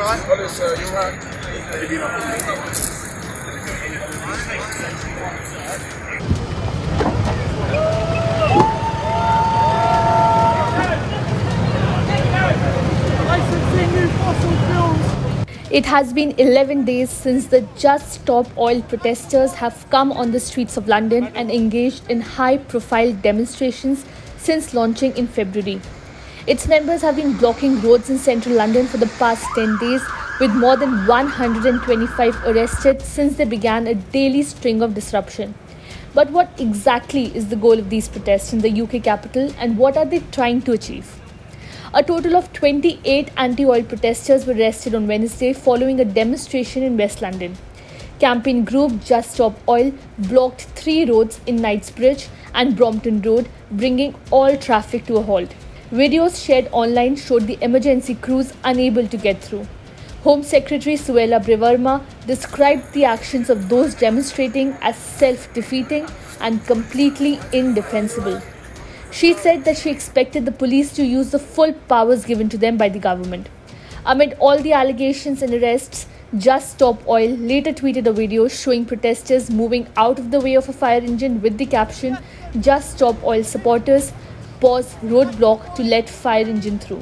alright? Hello, sir. You alright? It has been 11 days since the Just Stop Oil protesters have come on the streets of London and engaged in high-profile demonstrations since launching in February. Its members have been blocking roads in central London for the past 10 days, with more than 125 arrested since they began a daily string of disruption. But what exactly is the goal of these protests in the UK capital, and what are they trying to achieve? A total of 28 anti-oil protesters were arrested on Wednesday following a demonstration in West London. Campaign group Just Stop Oil blocked 3 roads in Knightsbridge and Brompton Road, bringing all traffic to a halt. Videos shared online showed the emergency crews unable to get through. Home Secretary Suella Braverman described the actions of those demonstrating as self-defeating and completely indefensible. She said that she expected the police to use the full powers given to them by the government. Amid all the allegations and arrests, Just Stop Oil later tweeted a video showing protesters moving out of the way of a fire engine with the caption, "Just Stop Oil supporters pause roadblock to let fire engine through."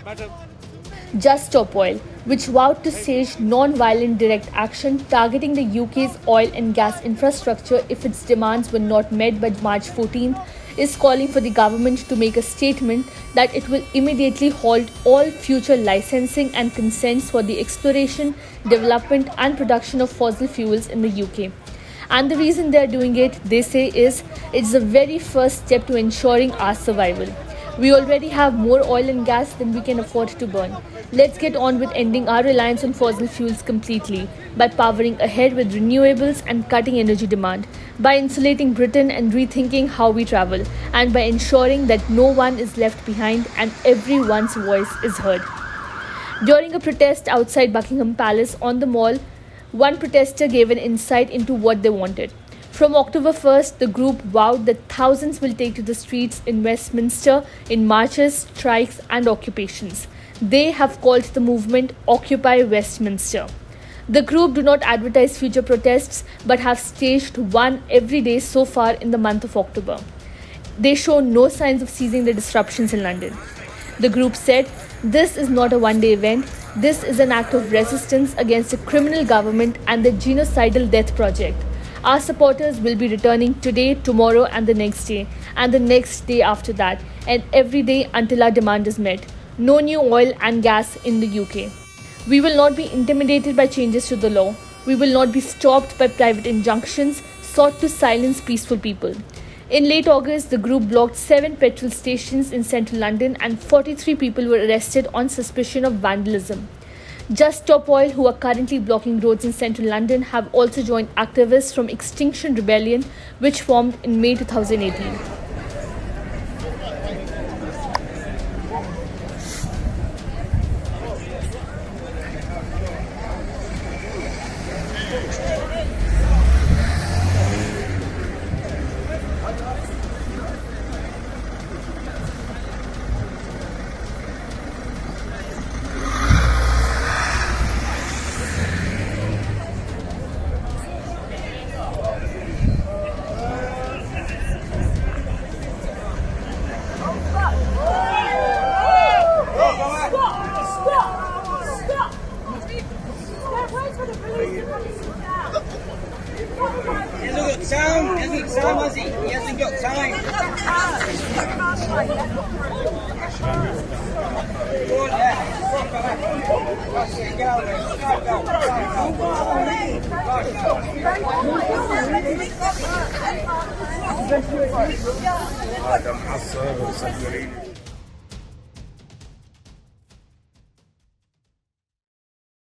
Just Stop Oil, which vowed to stage non-violent direct action targeting the UK's oil and gas infrastructure if its demands were not met by March 14th, is calling for the government to make a statement that it will immediately halt all future licensing and consents for the exploration, development and production of fossil fuels in the UK. And the reason they are doing it, they say, is it's the very first step to ensuring our survival. We already have more oil and gas than we can afford to burn. Let's get on with ending our reliance on fossil fuels completely by powering ahead with renewables and cutting energy demand, by insulating Britain and rethinking how we travel, and by ensuring that no one is left behind and everyone's voice is heard. During a protest outside Buckingham Palace on the Mall, one protester gave an insight into what they wanted. From October 1st, the group vowed that thousands will take to the streets in Westminster in marches, strikes and occupations. They have called the movement Occupy Westminster. The group do not advertise future protests but have staged one every day so far in the month of October. They show no signs of ceasing the disruptions in London. The group said, "This is not a one-day event. This is an act of resistance against a criminal government and the genocidal death project. Our supporters will be returning today, tomorrow and the next day, and the next day after that, and every day until our demand is met. No new oil and gas in the UK. We will not be intimidated by changes to the law. We will not be stopped by private injunctions sought to silence peaceful people." In late August, the group blocked 7 petrol stations in central London and 43 people were arrested on suspicion of vandalism. Just Stop Oil, who are currently blocking roads in central London, have also joined activists from Extinction Rebellion, which formed in May 2018. هذا محصل وسجلين